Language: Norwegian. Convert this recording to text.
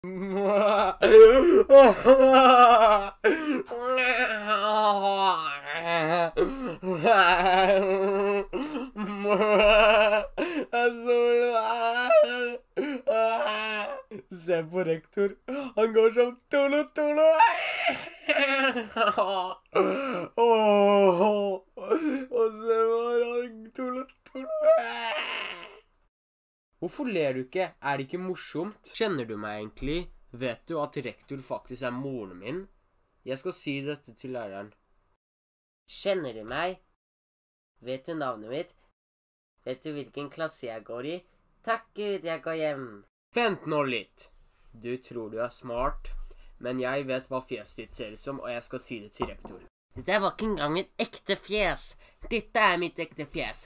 Se på rektor, han går som tolo. Og se var han tolo. Hvorfor ler du ikke? Er det ikke morsomt? Kjenner du meg egentlig? Vet du at rektor faktisk er moren min? Jeg skal si dette til læreren. Kjenner du meg? Vet du navnet mitt? Vet du hvilken klasse jeg går i? Takk Gud, jeg går hjem. Vent nå litt. Du tror du er smart, men jeg vet hva fjeset ditt ser ut som, og jeg skal si det til rektor. Dette var ikke engang et ekte fjes. Dette er mitt ekte fjes.